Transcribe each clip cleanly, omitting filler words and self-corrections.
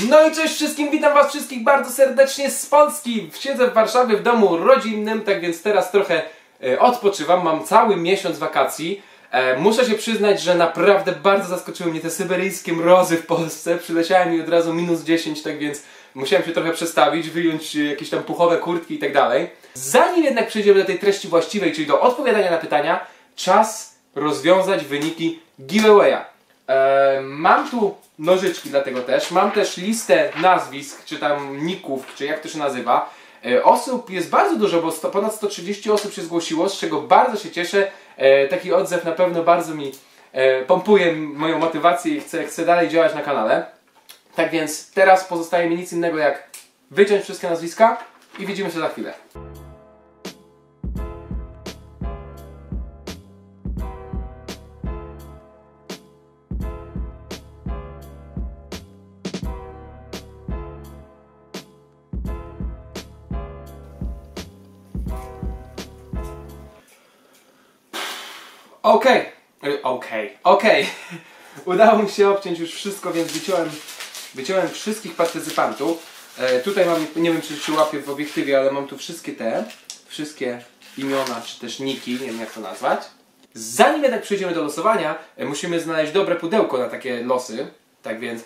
No i cześć wszystkim, witam was wszystkich bardzo serdecznie z Polski. Siedzę w Warszawie w domu rodzinnym, tak więc teraz trochę odpoczywam. Mam cały miesiąc wakacji. Muszę się przyznać, że naprawdę bardzo zaskoczyły mnie te syberyjskie mrozy w Polsce. Przyleciałem mi od razu -10, tak więc musiałem się trochę przestawić, wyjąć jakieś tam puchowe kurtki i tak dalej. Zanim jednak przejdziemy do tej treści właściwej, czyli do odpowiadania na pytania, czas rozwiązać wyniki giveawaya. Mam tu nożyczki dlatego też, mam też listę nazwisk, czy tam ników, czy jak to się nazywa. Osób jest bardzo dużo, bo ponad 130 osób się zgłosiło, z czego bardzo się cieszę. Taki odzew na pewno bardzo mi pompuje moją motywację i chcę dalej działać na kanale. Tak więc teraz pozostaje mi nic innego jak wyciąć wszystkie nazwiska i widzimy się za chwilę. Okej. Udało mi się obciąć już wszystko, więc wyciąłem wszystkich partycypantów. Tutaj mam, nie wiem czy się łapie w obiektywie, ale mam tu wszystkie imiona, czy też niki, nie wiem jak to nazwać. Zanim jednak przejdziemy do losowania, musimy znaleźć dobre pudełko na takie losy. Tak więc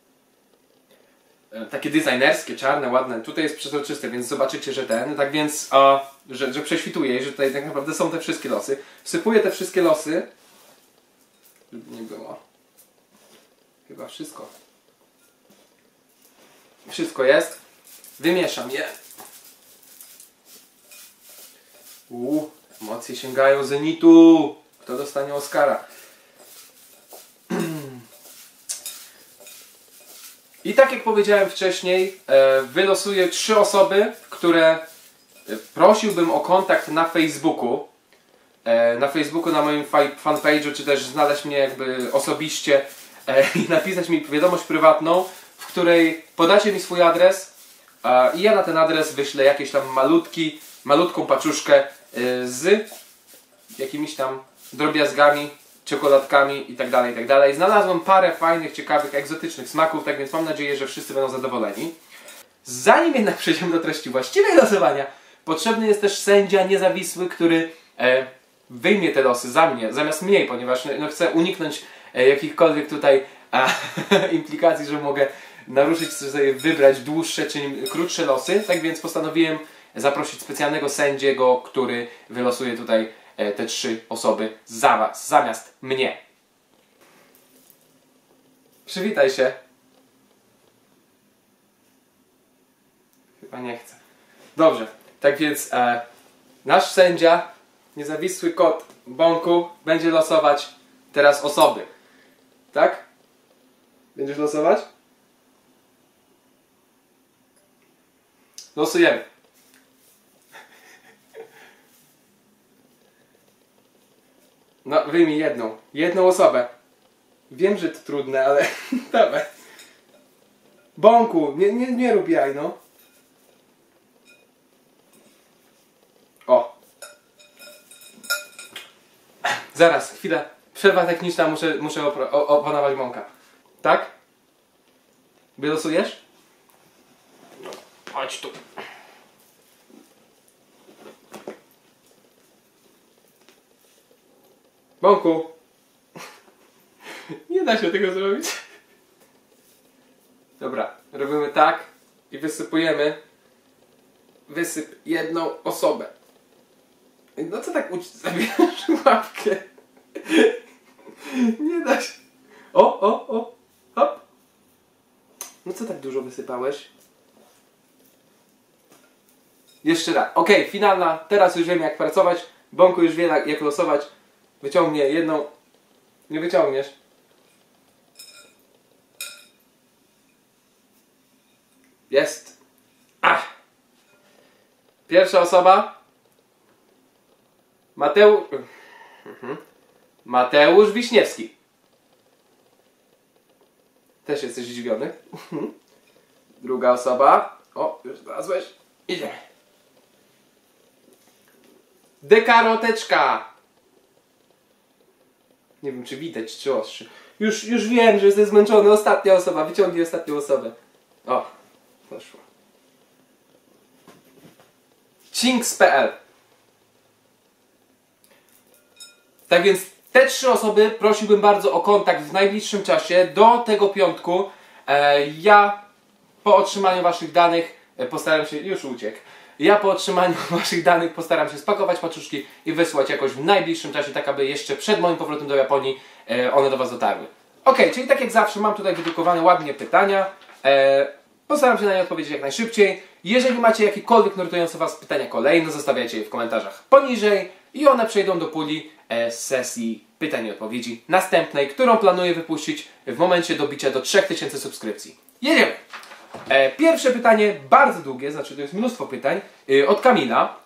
takie designerskie, czarne, ładne. Tutaj jest przezroczyste, więc zobaczycie, że tak więc, że prześwituje i że tutaj tak naprawdę są te wszystkie losy. Wsypuję te wszystkie losy. Żeby nie było. Chyba wszystko. Wszystko jest. Wymieszam je. Emocje sięgają zenitu. Kto dostanie Oscara? I tak jak powiedziałem wcześniej, wylosuję 3 osoby, które prosiłbym o kontakt na Facebooku. Na moim fanpage'u, czy też znaleźć mnie jakby osobiście i napisać mi wiadomość prywatną, w której podacie mi swój adres i ja na ten adres wyślę jakieś tam malutką paczuszkę z jakimiś tam drobiazgami, czekoladkami i tak dalej. Znalazłem parę fajnych, ciekawych, egzotycznych smaków, tak więc mam nadzieję, że wszyscy będą zadowoleni. Zanim jednak przejdziemy do treści właściwej losowania, potrzebny jest też sędzia niezawisły, który wyjmie te losy zamiast mnie, ponieważ chcę uniknąć jakichkolwiek tutaj implikacji, że mogę naruszyć, sobie wybrać dłuższe czy krótsze losy. Tak więc postanowiłem zaprosić specjalnego sędziego, który wylosuje tutaj te 3 osoby za was, zamiast mnie. Przywitaj się. Chyba nie chcę. Dobrze, tak więc nasz sędzia, niezawisły kot Bąku, będzie losować teraz osoby. Tak? Będziesz losować? Losujemy. No, wyjmij jedną osobę. Wiem, że to trudne, ale dawaj. Bąku, nie rób jaj, no. O. Zaraz, chwilę. Przerwa techniczna, muszę opanować Bąka. Tak? Wylosujesz? No, chodź tu. Bąku! Nie da się tego zrobić. Dobra, robimy tak i wysypujemy. Wysyp jedną osobę. No co tak zabierasz łapkę? Nie da się. O, hop. No co tak dużo wysypałeś? Jeszcze raz. Okej, finalna. Teraz już wiem jak pracować. Bąku już wie jak losować. Wyciągnie jedną. Nie wyciągniesz. Jest. Pierwsza osoba. Mateusz Wiśniewski. Też jesteś zdziwiony. Druga osoba. O, już znalazłeś. Idziemy. Dekaroteczka. Nie wiem czy widać, czy ostrzy. Już wiem, że jesteś zmęczony. Ostatnia osoba. Wyciągnij ostatnią osobę. O, poszło. Chinks.pl. Tak więc te 3 osoby prosiłbym bardzo o kontakt w najbliższym czasie do tego piątku. Ja po otrzymaniu waszych danych postaram się, już uciekł. Ja po otrzymaniu waszych danych postaram się spakować paczuszki i wysłać jakoś w najbliższym czasie, tak aby jeszcze przed moim powrotem do Japonii one do was dotarły. Ok, czyli tak jak zawsze mam tutaj wydrukowane ładnie pytania. Postaram się na nie odpowiedzieć jak najszybciej. Jeżeli macie jakiekolwiek nurtujące was pytania kolejne, zostawiajcie je w komentarzach poniżej i one przejdą do puli z sesji pytań i odpowiedzi następnej, którą planuję wypuścić w momencie dobicia do 3000 subskrypcji. Jedziemy! Pierwsze pytanie, bardzo długie, znaczy to jest mnóstwo pytań, od Kamila.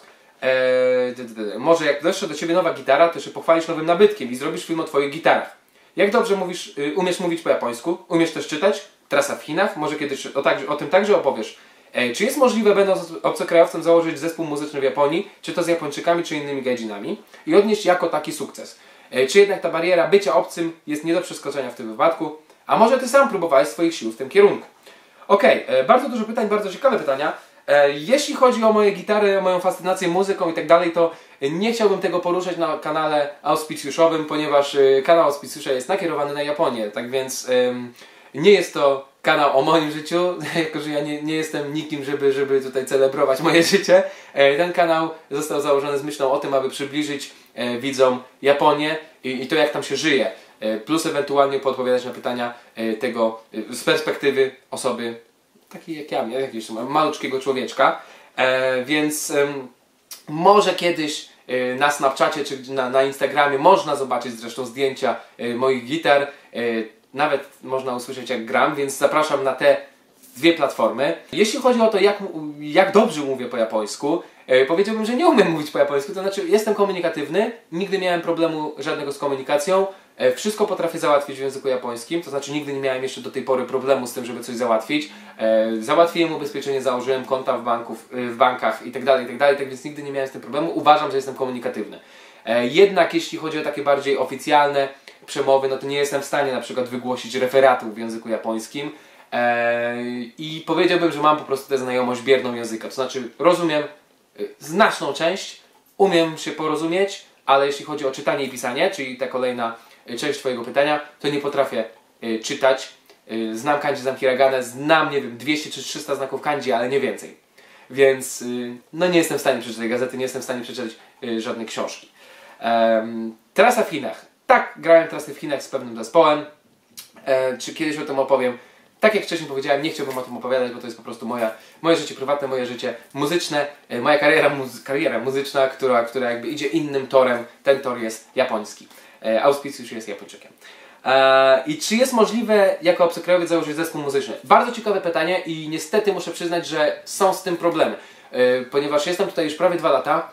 Może jak doszła do ciebie nowa gitara, to się pochwalisz nowym nabytkiem i zrobisz film o twoich gitarach. Jak dobrze umiesz mówić po japońsku? Umiesz też czytać? Trasa w Chinach? Może kiedyś o tym także opowiesz. Czy jest możliwe, będąc obcokrajowcem, założyć zespół muzyczny w Japonii, czy to z Japończykami, czy innymi gaijinami i odnieść jako taki sukces? Czy jednak ta bariera bycia obcym jest nie do przeskoczenia w tym wypadku? A może ty sam próbowałeś swoich sił w tym kierunku? Okej, bardzo dużo pytań, bardzo ciekawe pytania. Jeśli chodzi o moje gitary, o moją fascynację muzyką i tak dalej, to nie chciałbym tego poruszać na kanale auspicjuszowym, ponieważ kanał auspicjusza jest nakierowany na Japonię, tak więc nie jest to kanał o moim życiu, jako że ja nie jestem nikim, żeby tutaj celebrować moje życie. Ten kanał został założony z myślą o tym, aby przybliżyć widzom Japonię i to, jak tam się żyje. Plus ewentualnie podpowiadać na pytania tego z perspektywy osoby takiej jak ja, jakiegoś maluczkiego człowieczka. Więc może kiedyś na Snapchacie czy na Instagramie można zobaczyć zresztą zdjęcia moich gitar. Nawet można usłyszeć jak gram, więc zapraszam na te 2 platformy. Jeśli chodzi o to, jak dobrze mówię po japońsku, powiedziałbym, że nie umiem mówić po japońsku, to znaczy jestem komunikatywny, nigdy nie miałem problemu żadnego z komunikacją, wszystko potrafię załatwić w języku japońskim, to znaczy nigdy nie miałem jeszcze do tej pory problemu z tym, żeby coś załatwić. Załatwiłem ubezpieczenie, założyłem konta w bankach itd., tak więc nigdy nie miałem z tym problemu. Uważam, że jestem komunikatywny. Jednak jeśli chodzi o takie bardziej oficjalne przemowy, no to nie jestem w stanie na przykład wygłosić referatu w języku japońskim. I powiedziałbym, że mam po prostu tę znajomość bierną języka, to znaczy rozumiem znaczną część, umiem się porozumieć, ale jeśli chodzi o czytanie i pisanie, czyli ta kolejna część twojego pytania, to nie potrafię czytać. Znam kanji, znam hiragane, znam, nie wiem, 200 czy 300 znaków kanji, ale nie więcej. Więc no nie jestem w stanie przeczytać gazety, nie jestem w stanie przeczytać żadnej książki. Trasa w Chinach. Tak, grałem trasy w Chinach z pewnym zespołem. Czy kiedyś o tym opowiem? Tak jak wcześniej powiedziałem, nie chciałbym o tym opowiadać, bo to jest po prostu moje życie prywatne, moje życie muzyczne, moja kariera muzyczna, która jakby idzie innym torem. Ten tor jest japoński. Auspicjusz jest Japończykiem. I czy jest możliwe jako obcokrajowiec założyć zespół muzyczny? Bardzo ciekawe pytanie i niestety muszę przyznać, że są z tym problemy. Ponieważ jestem tutaj już prawie 2 lata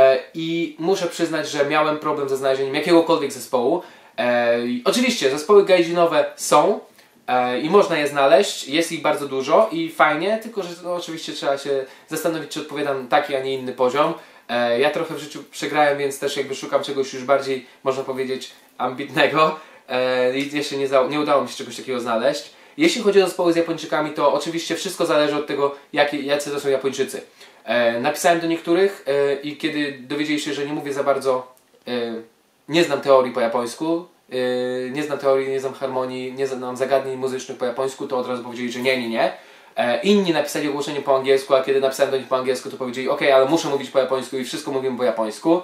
i muszę przyznać, że miałem problem ze znalezieniem jakiegokolwiek zespołu. Oczywiście zespoły gaijinowe są i można je znaleźć, jest ich bardzo dużo i fajnie, tylko że no, oczywiście trzeba się zastanowić, czy odpowiadam taki, a nie inny poziom. Ja trochę w życiu przegrałem, więc też jakby szukam czegoś już bardziej, można powiedzieć, ambitnego i jeszcze nie udało mi się czegoś takiego znaleźć. Jeśli chodzi o zespoły z Japończykami, to oczywiście wszystko zależy od tego, jacy to są Japończycy. Napisałem do niektórych i kiedy dowiedzieli się, że nie mówię za bardzo, nie znam teorii po japońsku, nie znam teorii, nie znam harmonii, nie znam zagadnień muzycznych po japońsku, to od razu powiedzieli, że nie. Inni napisali ogłoszenie po angielsku, a kiedy napisałem do nich po angielsku, to powiedzieli, ok, ale muszę mówić po japońsku i wszystko mówimy po japońsku.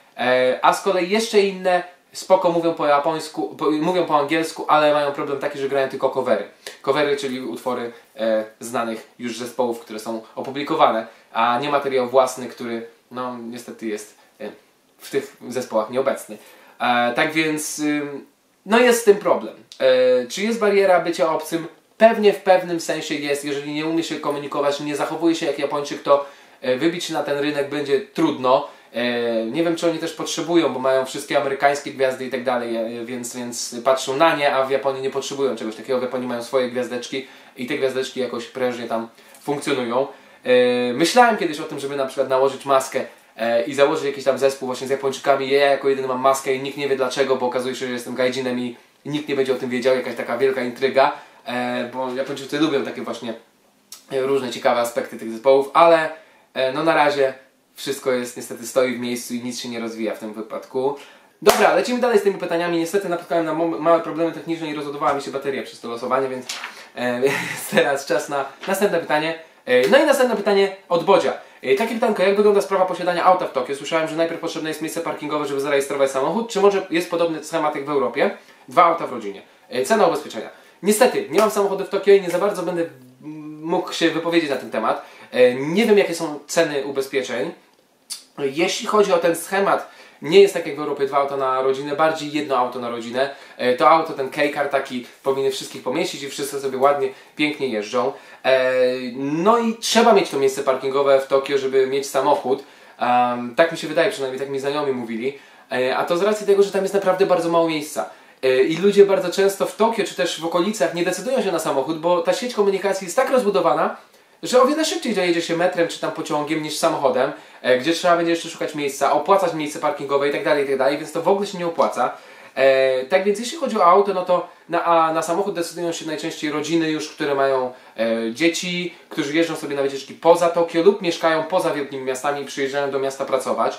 A z kolei jeszcze inne spoko mówią po japońsku, mówią po angielsku, ale mają problem taki, że grają tylko covery. Covery, czyli utwory znanych już zespołów, które są opublikowane, a nie materiał własny, który no niestety jest w tych zespołach nieobecny. Tak więc no jest z tym problem. Czy jest bariera bycia obcym? Pewnie w pewnym sensie jest. Jeżeli nie umie się komunikować, nie zachowuje się jak Japończyk, to wybić się na ten rynek będzie trudno. Nie wiem, czy oni też potrzebują, bo mają wszystkie amerykańskie gwiazdy i tak dalej, więc patrzą na nie, a w Japonii nie potrzebują czegoś takiego. W Japonii mają swoje gwiazdeczki i te gwiazdeczki jakoś prężnie tam funkcjonują. Myślałem kiedyś o tym, żeby na przykład nałożyć maskę i założyć jakiś tam zespół właśnie z Japończykami. Ja jako jedyny mam maskę i nikt nie wie dlaczego, bo okazuje się, że jestem gaijinem i nikt nie będzie o tym wiedział, jakaś taka wielka intryga, bo Japończycy lubią takie właśnie różne ciekawe aspekty tych zespołów, ale no na razie wszystko jest niestety stoi w miejscu i nic się nie rozwija w tym wypadku. Dobra, lecimy dalej z tymi pytaniami. Niestety napotkałem na małe problemy techniczne i rozładowała mi się bateria przez to losowanie, więc teraz czas na następne pytanie. No i następne pytanie od Bodzia. Takie pytanko, jak wygląda sprawa posiadania auta w Tokio? Słyszałem, że najpierw potrzebne jest miejsce parkingowe, żeby zarejestrować samochód. Czy może jest podobny schemat jak w Europie? 2 auta w rodzinie. Cena ubezpieczenia. Niestety, nie mam samochodu w Tokio i nie za bardzo będę mógł się wypowiedzieć na ten temat. Nie wiem, jakie są ceny ubezpieczeń. Jeśli chodzi o ten schemat, nie jest tak jak w Europie 2 auta na rodzinę, bardziej 1 auto na rodzinę. To auto, ten K-Car taki powinien wszystkich pomieścić i wszyscy sobie ładnie, pięknie jeżdżą. No i trzeba mieć to miejsce parkingowe w Tokio, żeby mieć samochód. Tak mi się wydaje, przynajmniej tak mi znajomi mówili. A to z racji tego, że tam jest naprawdę bardzo mało miejsca. I ludzie bardzo często w Tokio, czy też w okolicach nie decydują się na samochód, bo ta sieć komunikacji jest tak rozbudowana, że o wiele szybciej dojedzie się metrem czy tam pociągiem niż samochodem, gdzie trzeba będzie jeszcze szukać miejsca, opłacać miejsce parkingowe itd., więc to w ogóle się nie opłaca. Tak więc jeśli chodzi o auto, no to na samochód decydują się najczęściej rodziny już, które mają dzieci, którzy jeżdżą sobie na wycieczki poza Tokio lub mieszkają poza wielkimi miastami i przyjeżdżają do miasta pracować.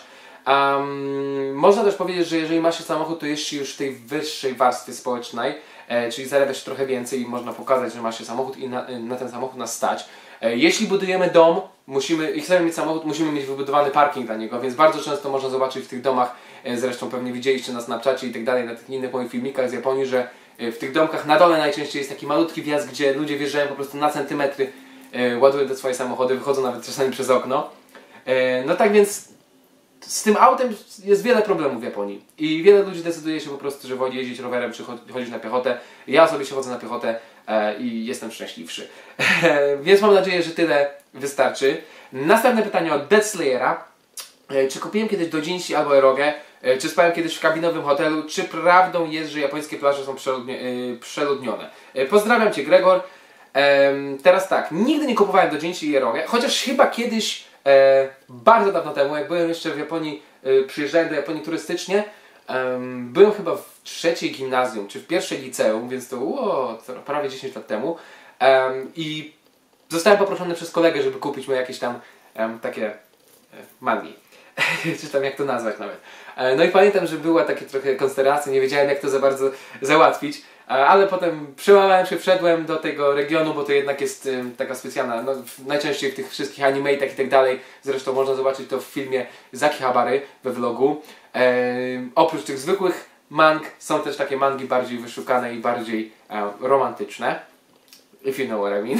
Można też powiedzieć, że jeżeli ma się samochód, to jeździ już w tej wyższej warstwie społecznej, czyli zarabia się trochę więcej i można pokazać, że ma się samochód i na ten samochód nas stać. Jeśli budujemy dom i chcemy mieć samochód, musimy mieć wybudowany parking dla niego, więc bardzo często można zobaczyć w tych domach, zresztą pewnie widzieliście na Snapchacie i tak dalej, na tych innych moich filmikach z Japonii, że w tych domkach na dole najczęściej jest taki malutki wjazd, gdzie ludzie wjeżdżają po prostu na centymetry, ładują te swoje samochody, wychodzą nawet czasami przez okno. No tak więc z tym autem jest wiele problemów w Japonii i wiele ludzi decyduje się po prostu, że woli jeździć rowerem czy chodzić na piechotę. Ja osobiście chodzę na piechotę i jestem szczęśliwszy. Więc mam nadzieję, że tyle wystarczy. Następne pytanie od Dead Slayera. Czy kupiłem kiedyś dojinshi albo erogę? Czy spałem kiedyś w kabinowym hotelu? Czy prawdą jest, że japońskie plaże są przeludnione? Pozdrawiam Cię, Gregor. Teraz tak, nigdy nie kupowałem dojinshi i erogę, chociaż chyba kiedyś bardzo dawno temu, jak byłem jeszcze w Japonii, przyjeżdżałem do Japonii turystycznie, byłem chyba w 3. gimnazjum, czy w 1. liceum, więc to prawie 10 lat temu, i zostałem poproszony przez kolegę, żeby kupić mu jakieś tam takie mangi, czy tam jak to nazwać nawet. No i pamiętam, że była takie trochę konsternacja, nie wiedziałem jak to za bardzo załatwić. Ale potem przełamałem się, wszedłem do tego regionu, bo to jednak jest taka specjalna, no, najczęściej w tych wszystkich animatach i tak dalej, zresztą można zobaczyć to w filmie Zakihabary we vlogu. Oprócz tych zwykłych mang są też takie mangi bardziej wyszukane i bardziej romantyczne, if you know what I mean.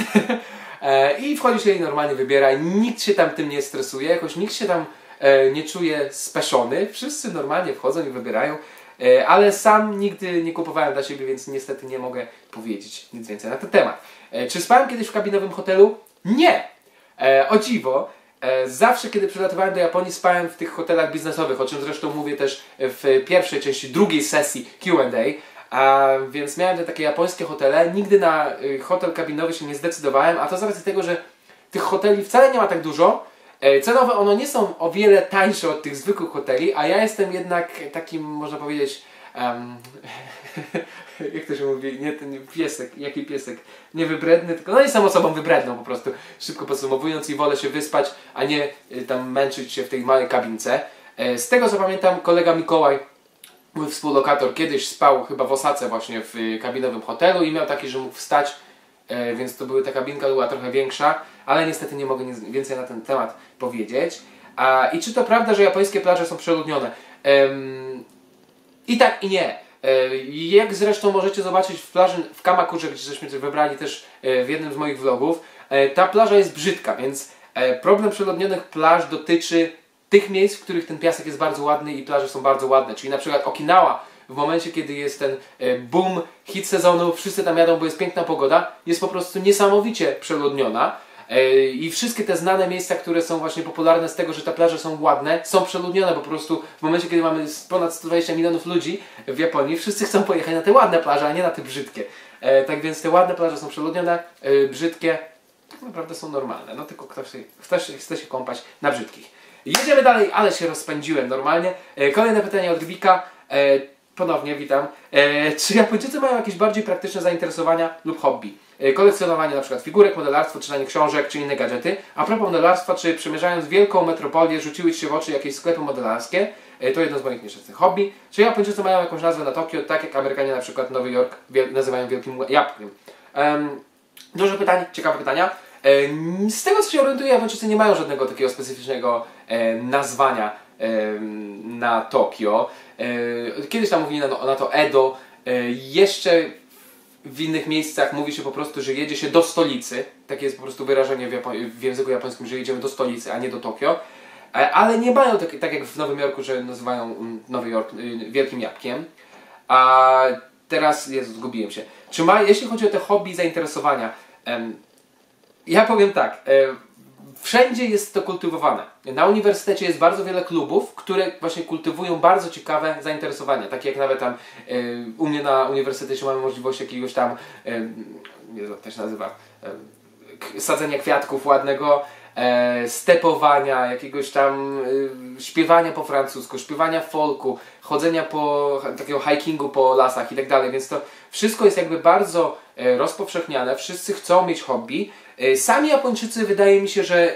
I wchodzi się i normalnie wybiera i nikt się tam tym nie stresuje, jakoś nikt się tam nie czuje speszony, wszyscy normalnie wchodzą i wybierają. Ale sam nigdy nie kupowałem dla siebie, więc niestety nie mogę powiedzieć nic więcej na ten temat. Czy spałem kiedyś w kabinowym hotelu? Nie! O dziwo, zawsze kiedy przylatywałem do Japonii, spałem w tych hotelach biznesowych, o czym zresztą mówię też w pierwszej części drugiej sesji Q&A. Więc miałem te takie japońskie hotele, nigdy na hotel kabinowy się nie zdecydowałem, a to z racji tego, że tych hoteli wcale nie ma tak dużo. Cenowe one nie są o wiele tańsze od tych zwykłych hoteli, a ja jestem jednak takim, można powiedzieć, jak to się mówi, nie ten piesek, jaki piesek, nie wybredny, tylko no jestem osobą wybredną po prostu, szybko podsumowując, i wolę się wyspać, a nie tam męczyć się w tej małej kabince. Z tego co pamiętam, kolega Mikołaj, mój współlokator, kiedyś spał chyba w Osace właśnie w kabinowym hotelu i miał taki, że mógł wstać, więc to ta kabinka była trochę większa, ale niestety nie mogę nic więcej na ten temat powiedzieć. I czy to prawda, że japońskie plaże są przeludnione? I tak i nie. Jak zresztą możecie zobaczyć w plaży w Kamakurze, gdzie żeśmy wybrali też w jednym z moich vlogów, ta plaża jest brzydka, więc problem przeludnionych plaż dotyczy tych miejsc, w których ten piasek jest bardzo ładny i plaże są bardzo ładne, czyli na przykład Okinawa. W momencie, kiedy jest ten boom, hit sezonu, wszyscy tam jadą, bo jest piękna pogoda, jest po prostu niesamowicie przeludniona. I wszystkie te znane miejsca, które są właśnie popularne z tego, że te plaże są ładne, są przeludnione po prostu w momencie, kiedy mamy ponad 120 milionów ludzi w Japonii, wszyscy chcą pojechać na te ładne plaże, a nie na te brzydkie. Tak więc te ładne plaże są przeludnione, brzydkie tak naprawdę są normalne, no tylko ktoś chce się kąpać na brzydkich. Jedziemy dalej, ale się rozpędziłem normalnie. Kolejne pytanie od Gwika. Ponownie witam. Czy Japończycy mają jakieś bardziej praktyczne zainteresowania lub hobby? kolekcjonowanie na przykład figurek, modelarstwo, czytanie książek czy inne gadżety. A propos modelarstwa, czy przemierzając wielką metropolię rzuciły Ci się w oczy jakieś sklepy modelarskie? To jedno z moich nieszczęsnych hobby. Czy Japończycy mają jakąś nazwę na Tokio, tak jak Amerykanie na przykład Nowy Jork nazywają wielkim jabłkiem? Dużo pytań, ciekawe pytania. Z tego co się orientuję, Japończycy nie mają żadnego takiego specyficznego nazwania na Tokio. Kiedyś tam mówili na to Edo. Jeszcze w innych miejscach mówi się po prostu, że jedzie się do stolicy. Takie jest po prostu wyrażenie w języku japońskim, że jedziemy do stolicy, a nie do Tokio. Ale nie mają tak jak w Nowym Jorku, że nazywają Nowy Jork wielkim jabłkiem. A teraz, Jezu, zgubiłem się. Jeśli chodzi o te hobby i zainteresowania, ja powiem tak, wszędzie jest to kultywowane. Na uniwersytecie jest bardzo wiele klubów, które właśnie kultywują bardzo ciekawe zainteresowania. Takie jak nawet tam u mnie na uniwersytecie mamy możliwość jakiegoś tam, jak to się nazywa, sadzenia kwiatków ładnego, stepowania, jakiegoś tam śpiewania po francusku, śpiewania folku, chodzenia takiego hikingu po lasach i tak dalej, więc to wszystko jest jakby bardzo rozpowszechniane, wszyscy chcą mieć hobby. Sami Japończycy wydaje mi się, że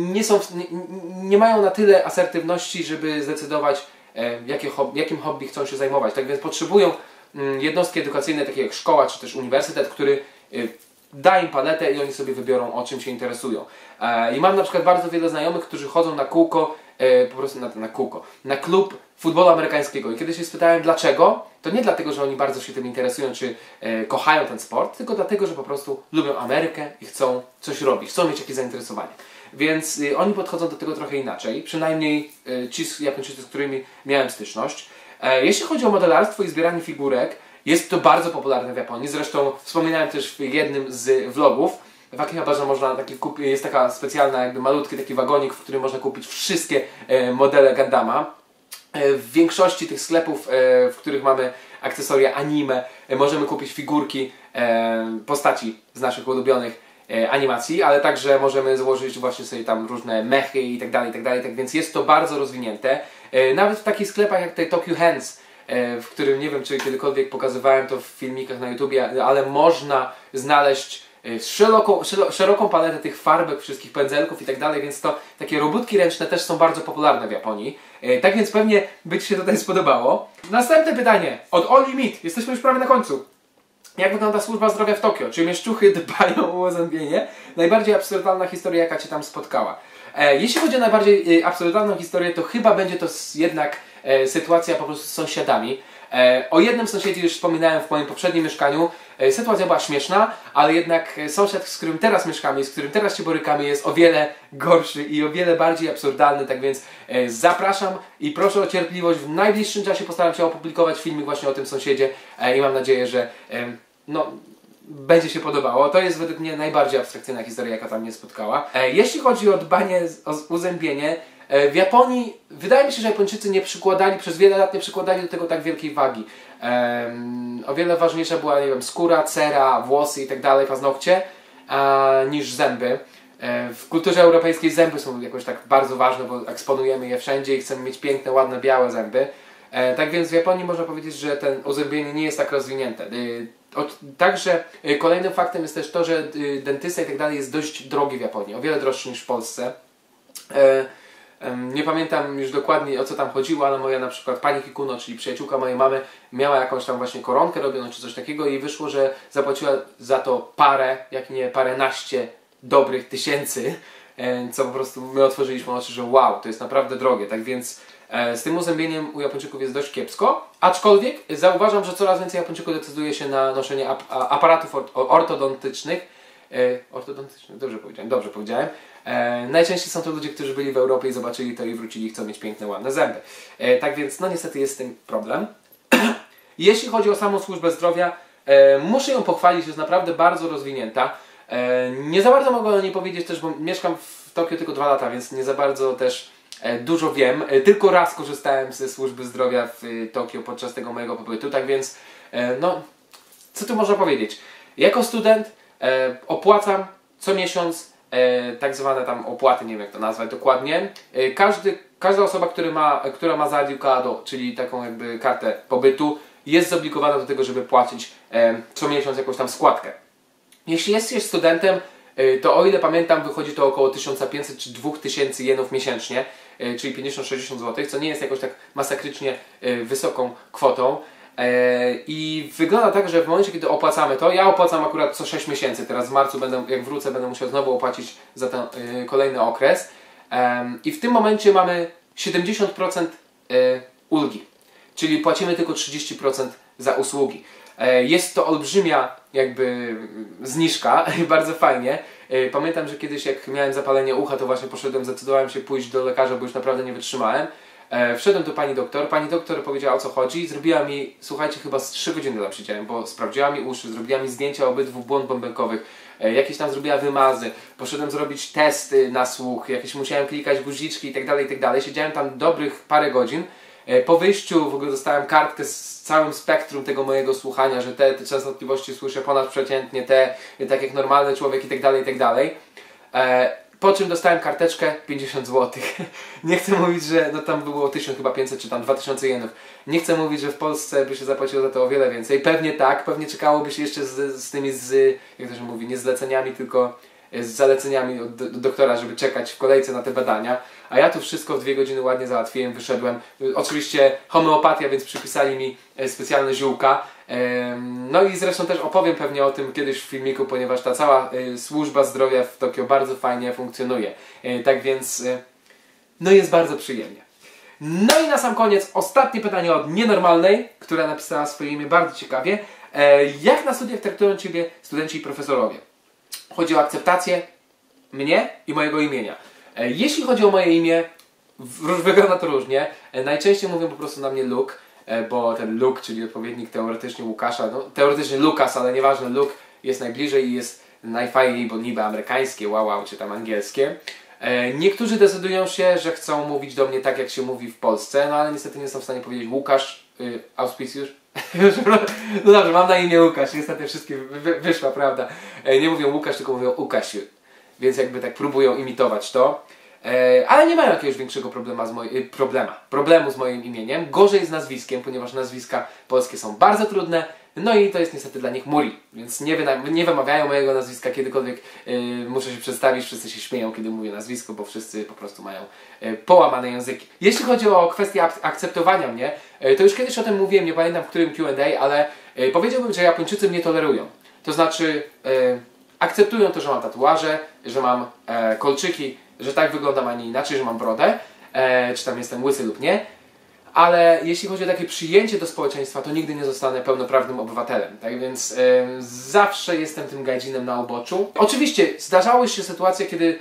nie mają na tyle asertywności, żeby zdecydować jakim hobby chcą się zajmować, tak więc potrzebują jednostki edukacyjne takie jak szkoła czy też uniwersytet, który da im paletę i oni sobie wybiorą, o czym się interesują. I mam na przykład bardzo wiele znajomych, którzy chodzą na kółko, po prostu na klub futbolu amerykańskiego. I kiedy się spytałem dlaczego, to nie dlatego, że oni bardzo się tym interesują, czy kochają ten sport, tylko dlatego, że po prostu lubią Amerykę i chcą coś robić, chcą mieć jakieś zainteresowanie. Więc oni podchodzą do tego trochę inaczej, przynajmniej ci Japończycy, z którymi miałem styczność. Jeśli chodzi o modelarstwo i zbieranie figurek, jest to bardzo popularne w Japonii. Zresztą wspominałem też w jednym z vlogów. W Akihabarze można jest taka specjalna, jakby malutki taki wagonik, w którym można kupić wszystkie modele Gundama. W większości tych sklepów, w których mamy akcesoria anime, możemy kupić figurki postaci z naszych ulubionych animacji, ale także możemy złożyć właśnie sobie tam różne mechy i tak dalej, tak więc jest to bardzo rozwinięte. Nawet w takich sklepach jak te Tokyo Hands, w którym nie wiem, czy kiedykolwiek pokazywałem to w filmikach na YouTubie, ale można znaleźć szeroką paletę tych farbek, wszystkich pędzelków i tak dalej, więc to takie robótki ręczne też są bardzo popularne w Japonii. Tak więc pewnie by Ci się tutaj spodobało. Następne pytanie od Oli Mit. Jesteśmy już prawie na końcu. Jak wygląda służba zdrowia w Tokio? Czy mieszczuchy dbają o uzębienie? Najbardziej absurdalna historia, jaka Cię tam spotkała. Jeśli chodzi o najbardziej absurdalną historię, to chyba będzie to jednak sytuacja po prostu z sąsiadami. O jednym sąsiedzie już wspominałem w moim poprzednim mieszkaniu. Sytuacja była śmieszna, ale jednak sąsiad, z którym teraz mieszkamy i z którym teraz się borykamy, jest o wiele gorszy i o wiele bardziej absurdalny, tak więc zapraszam i proszę o cierpliwość. W najbliższym czasie postaram się opublikować filmik właśnie o tym sąsiedzie i mam nadzieję, że będzie się podobało. To jest według mnie najbardziej abstrakcyjna historia, jaka tam mnie spotkała. Jeśli chodzi o dbanie o uzębienie, w Japonii, wydaje mi się, że Japończycy przez wiele lat nie przykładali do tego tak wielkiej wagi. O wiele ważniejsza była, nie wiem, skóra, cera, włosy i tak dalej, paznokcie, niż zęby. W kulturze europejskiej zęby są jakoś tak bardzo ważne, bo eksponujemy je wszędzie i chcemy mieć piękne, ładne, białe zęby. Tak więc w Japonii można powiedzieć, że ten uzębienie nie jest tak rozwinięte. Także kolejnym faktem jest też to, że dentysta i tak dalej jest dość drogi w Japonii, o wiele droższy niż w Polsce. Nie pamiętam już dokładnie, o co tam chodziło, ale moja na przykład pani Kikuno, czyli przyjaciółka mojej mamy, miała jakąś tam właśnie koronkę robioną czy coś takiego i wyszło, że zapłaciła za to parę, jak nie paręnaście dobrych tysięcy, co po prostu my otworzyliśmy oczy, że wow, to jest naprawdę drogie. Tak więc z tym uzębieniem u Japończyków jest dość kiepsko, aczkolwiek zauważam, że coraz więcej Japończyków decyduje się na noszenie aparatów ortodontycznych. Dobrze powiedziałem. Najczęściej są to ludzie, którzy byli w Europie i zobaczyli to i wrócili i chcą mieć piękne, ładne zęby. Tak więc, no niestety jest z tym problem. Jeśli chodzi o samą służbę zdrowia, muszę ją pochwalić, jest naprawdę bardzo rozwinięta. Nie za bardzo mogę o niej powiedzieć też, bo mieszkam w Tokio tylko 2 lata, więc nie za bardzo też dużo wiem. Tylko raz korzystałem ze służby zdrowia w Tokio podczas tego mojego pobytu, tak więc, no, co tu można powiedzieć? Jako student opłacam co miesiąc tak zwane tam opłaty, nie wiem jak to nazwać dokładnie. Każda osoba, która ma Zaryukado, czyli taką jakby kartę pobytu, jest zobligowana do tego, żeby płacić co miesiąc jakąś tam składkę. Jeśli jesteś studentem, to o ile pamiętam, wychodzi to około 1500 czy 2000 jenów miesięcznie, czyli 50-60 zł, co nie jest jakoś tak masakrycznie wysoką kwotą. I wygląda tak, że w momencie, kiedy opłacamy to, ja opłacam akurat co 6 miesięcy, teraz w marcu, jak wrócę, będę musiał znowu opłacić za ten kolejny okres. I w tym momencie mamy 70% ulgi, czyli płacimy tylko 30% za usługi. Jest to olbrzymia jakby zniżka, bardzo fajnie. Pamiętam, że kiedyś jak miałem zapalenie ucha, to właśnie zdecydowałem się pójść do lekarza, bo już naprawdę nie wytrzymałem. Wszedłem do pani doktor powiedziała, o co chodzi, zrobiła mi, słuchajcie, chyba z 3 godziny tam siedziałem, bo sprawdziła mi uszy, zrobiła mi zdjęcia obydwu błąd bąbelkowych, jakieś tam zrobiła wymazy, poszedłem zrobić testy na słuch, jakieś musiałem klikać guziczki itd., itd. Siedziałem tam dobrych parę godzin. Po wyjściu w ogóle dostałem kartkę z całym spektrum tego mojego słuchania, że te częstotliwości słyszę ponadprzeciętnie, tak jak normalny człowiek itd. Po czym dostałem karteczkę 50 zł. Nie chcę mówić, że no tam było 1500 czy tam 2000 jenów. Nie chcę mówić, że w Polsce by się zapłaciło za to o wiele więcej. Pewnie tak, pewnie czekałoby się jeszcze z tymi, jak to się mówi, nie zleceniami, tylko z zaleceniami od doktora, żeby czekać w kolejce na te badania. A ja tu wszystko w 2 godziny ładnie załatwiłem, wyszedłem. Oczywiście homeopatia, więc przypisali mi specjalne ziółka. No i zresztą też opowiem pewnie o tym kiedyś w filmiku, ponieważ ta cała służba zdrowia w Tokio bardzo fajnie funkcjonuje. Tak więc, no jest bardzo przyjemnie. No i na sam koniec ostatnie pytanie od Nienormalnej, która napisała swoje imię bardzo ciekawie. Jak na studiach traktują Ciebie studenci i profesorowie? Chodzi o akceptację mnie i mojego imienia. Jeśli chodzi o moje imię, wygląda to różnie. Najczęściej mówią po prostu na mnie Luke, bo ten Luke, czyli odpowiednik teoretycznie Łukasza, no teoretycznie Lukas, ale nieważne, Luke jest najbliżej i jest najfajniej, bo niby amerykańskie, wow, czy tam angielskie. Niektórzy decydują się, że chcą mówić do mnie tak, jak się mówi w Polsce, no ale niestety nie są w stanie powiedzieć Łukasz, auspicjusz. No dobrze, mam na imię Łukasz, niestety wszystkie wyszła, prawda. Nie mówią Łukasz, tylko mówią Łukasiu, więc jakby tak próbują imitować to. Ale nie mają jakiegoś większego problemu z moim imieniem. Gorzej z nazwiskiem, ponieważ nazwiska polskie są bardzo trudne. No i to jest niestety dla nich Muri, więc nie wymawiają mojego nazwiska kiedykolwiek. Muszę się przedstawić, wszyscy się śmieją, kiedy mówię nazwisko, bo wszyscy po prostu mają połamane języki. Jeśli chodzi o kwestię akceptowania mnie, to już kiedyś o tym mówiłem, nie pamiętam w którym Q&A, ale powiedziałbym, że Japończycy mnie tolerują. To znaczy akceptują to, że mam tatuaże, że mam kolczyki, że tak wyglądam, a nie inaczej, że mam brodę, czy tam jestem łysy lub nie. Ale jeśli chodzi o takie przyjęcie do społeczeństwa, to nigdy nie zostanę pełnoprawnym obywatelem. Tak więc zawsze jestem tym gadzinem na uboczu. Oczywiście zdarzały się sytuacje, kiedy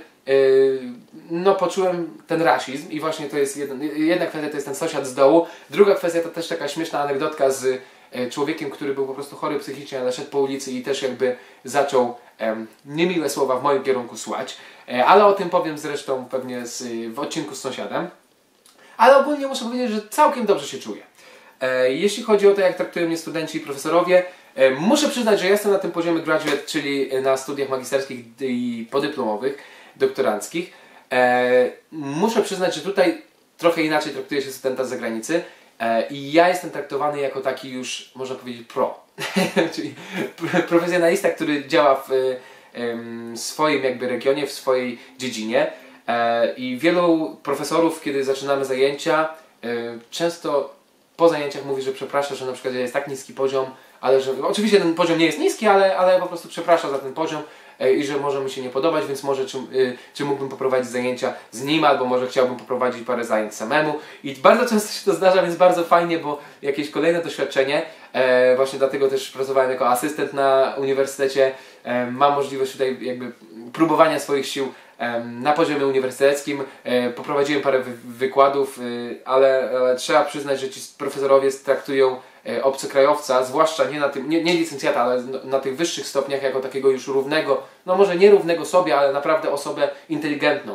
no, poczułem ten rasizm i właśnie to jest jedna kwestia, to jest ten sąsiad z dołu. Druga kwestia to też taka śmieszna anegdotka z człowiekiem, który był po prostu chory psychicznie, ale szedł po ulicy i też jakby zaczął niemiłe słowa w moim kierunku słać. Ale o tym powiem zresztą pewnie w odcinku z sąsiadem. Ale ogólnie muszę powiedzieć, że całkiem dobrze się czuję. Jeśli chodzi o to, jak traktują mnie studenci i profesorowie, muszę przyznać, że jestem na tym poziomie graduate, czyli na studiach magisterskich i podyplomowych, doktoranckich. Muszę przyznać, że tutaj trochę inaczej traktuje się studenta z zagranicy i ja jestem traktowany jako taki już, można powiedzieć, pro. Czyli profesjonalista, który działa w swoim jakby regionie, w swojej dziedzinie. I wielu profesorów, kiedy zaczynamy zajęcia, często po zajęciach mówi, że przeprasza, że na przykład jest tak niski poziom, ale że oczywiście ten poziom nie jest niski, ale po prostu przeprasza za ten poziom i że może mi się nie podobać, więc może czy mógłbym poprowadzić zajęcia z nim, albo może chciałbym poprowadzić parę zajęć samemu. I bardzo często się to zdarza, więc bardzo fajnie, bo jakieś kolejne doświadczenie, właśnie dlatego też pracowałem jako asystent na uniwersytecie, mam możliwość tutaj jakby próbowania swoich sił na poziomie uniwersyteckim. Poprowadziłem parę wykładów, ale trzeba przyznać, że ci profesorowie traktują obcokrajowca, zwłaszcza nie licencjata, ale na tych wyższych stopniach jako takiego już równego, no może nie równego sobie, ale naprawdę osobę inteligentną.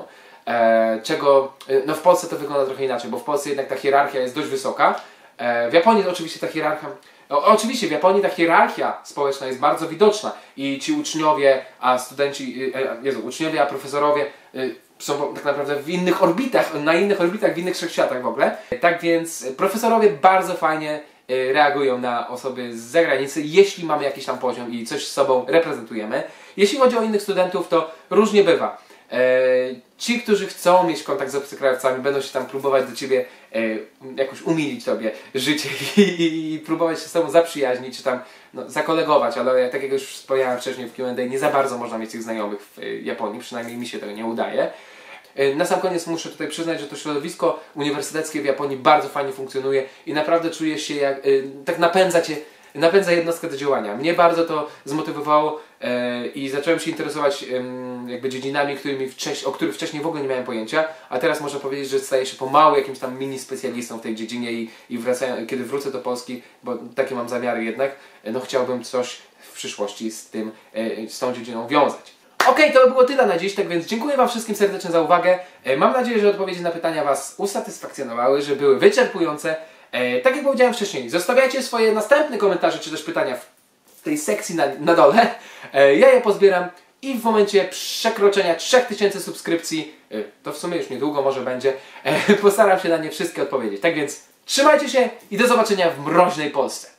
No w Polsce to wygląda trochę inaczej, bo w Polsce jednak ta hierarchia jest dość wysoka. W Japonii oczywiście ta hierarchia, oczywiście w Japonii ta hierarchia społeczna jest bardzo widoczna i ci uczniowie, a studenci, uczniowie, a profesorowie są tak naprawdę w innych orbitach, na innych orbitach, w innych wszechświatach w ogóle. Tak więc profesorowie bardzo fajnie reagują na osoby z zagranicy, jeśli mamy jakiś tam poziom i coś z sobą reprezentujemy. Jeśli chodzi o innych studentów, to różnie bywa. Ci, którzy chcą mieć kontakt z obcokrajowcami, będą się tam próbować do Ciebie jakoś umilić Tobie życie i próbować się z Tobą zaprzyjaźnić, czy tam zakolegować, ale tak jak już wspomniałem wcześniej w Q&A, nie za bardzo można mieć tych znajomych w Japonii, przynajmniej mi się tego nie udaje. Na sam koniec muszę tutaj przyznać, że to środowisko uniwersyteckie w Japonii bardzo fajnie funkcjonuje i naprawdę czuję się jak, tak napędza jednostkę do działania. Mnie bardzo to zmotywowało i zacząłem się interesować jakby dziedzinami, o których wcześniej w ogóle nie miałem pojęcia, a teraz można powiedzieć, że staję się pomału jakimś tam mini specjalistą w tej dziedzinie i kiedy wrócę do Polski, bo takie mam zamiary jednak, no chciałbym coś w przyszłości z tą dziedziną wiązać. Okej, to było tyle na dziś, tak więc dziękuję Wam wszystkim serdecznie za uwagę. Mam nadzieję, że odpowiedzi na pytania Was usatysfakcjonowały, że były wyczerpujące. Tak jak powiedziałem wcześniej, zostawiajcie swoje następne komentarze czy też pytania w tej sekcji na dole. Ja je pozbieram i w momencie przekroczenia 3000 subskrypcji, to w sumie już niedługo może będzie, postaram się na nie wszystkie odpowiedzieć. Tak więc trzymajcie się i do zobaczenia w mroźnej Polsce.